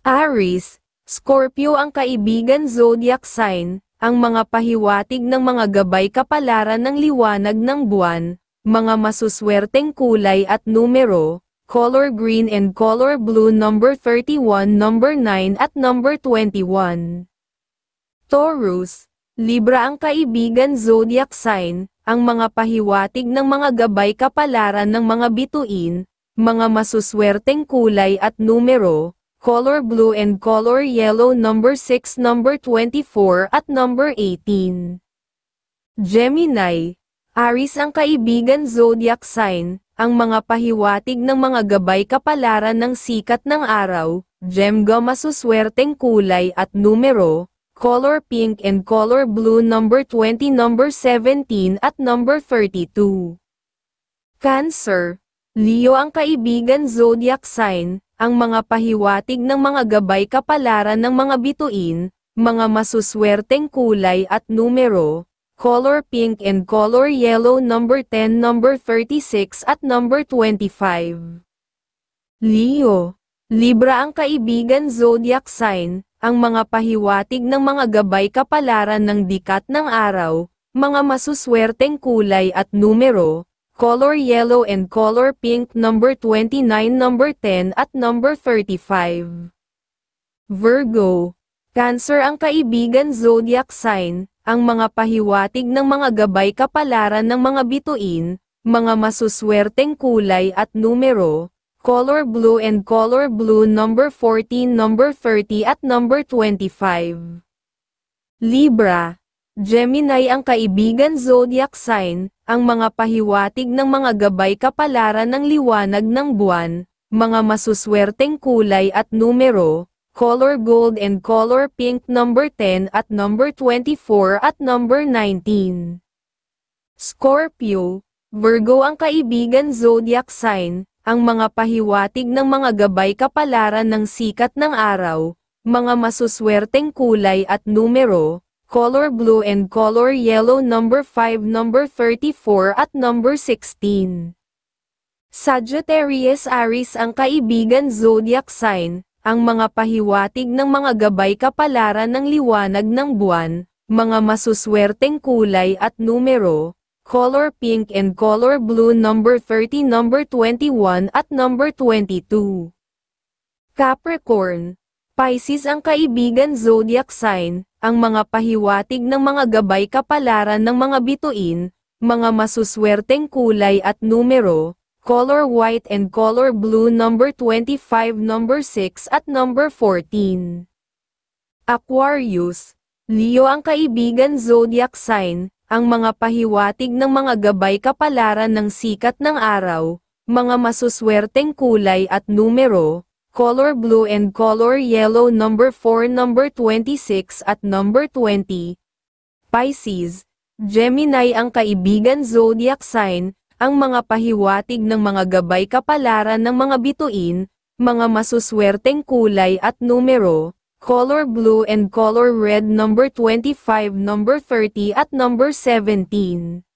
Aries, Scorpio ang kaibigan zodiac sign, ang mga pahiwatig ng mga gabay kapalaran ng liwanag ng buwan, mga masuswerteng kulay at numero, color green and color blue number 31, number 9 at number 21. Taurus, Libra ang kaibigan zodiac sign, ang mga pahiwatig ng mga gabay kapalaran ng mga bituin, mga masuswerteng kulay at numero, color blue and color yellow number 6, number 24 at number 18. Gemini, Aries ang kaibigan zodiac sign, ang mga pahiwatig ng mga gabay kapalaran ng sikat ng araw, gemga masuswerteng kulay at numero, color pink and color blue number 20, number 17 at number 32. Cancer, Leo ang kaibigan zodiac sign, ang mga pahiwatig ng mga gabay kapalaran ng mga bituin, mga masuswerteng kulay at numero, color pink and color yellow number 10, number 36 at number 25. Leo, Libra ang kaibigan zodiac sign, ang mga pahiwatig ng mga gabay kapalaran ng dikat ng araw, mga masuswerteng kulay at numero, color yellow and color pink number 29, number 10 at number 35. Virgo, Cancer ang kaibigan zodiac sign, ang mga pahiwatig ng mga gabay kapalaran ng mga bituin, mga masuswerteng kulay at numero, color blue and color blue number 14, number 30 at number 25. Libra, Gemini ang kaibigan zodiac sign, ang mga pahiwatig ng mga gabay kapalaran ng liwanag ng buwan, mga masuswerteng kulay at numero, color gold and color pink number 10 at number 24 at number 19. Scorpio, Virgo ang kaibigan zodiac sign, ang mga pahiwatig ng mga gabay kapalaran ng sikat ng araw, mga masuswerteng kulay at numero, color blue and color yellow number 5, number 34 at number 16. Sagittarius Aries ang kaibigan zodiac sign, ang mga pahiwatig ng mga gabay kapalaran ng liwanag ng buwan, mga masuswerteng kulay at numero, color pink and color blue number 30, number 21 at number 22. Capricorn, Pisces ang kaibigan zodiac sign, ang mga pahiwatig ng mga gabay kapalaran ng mga bituin, mga masuswerteng kulay at numero, color white and color blue number 25, number 6 at number 14. Aquarius, Leo ang kaibigan zodiac sign, ang mga pahiwatig ng mga gabay kapalaran ng sikat ng araw, mga masuswerteng kulay at numero, color blue and color yellow number 4, number 26 at number 20. Pisces, Gemini ang kaibigan zodiac sign, ang mga pahiwatig ng mga gabay kapalaran ng mga bituin, mga masuswerteng kulay at numero, color blue and color red number 25, number 30 at number 17.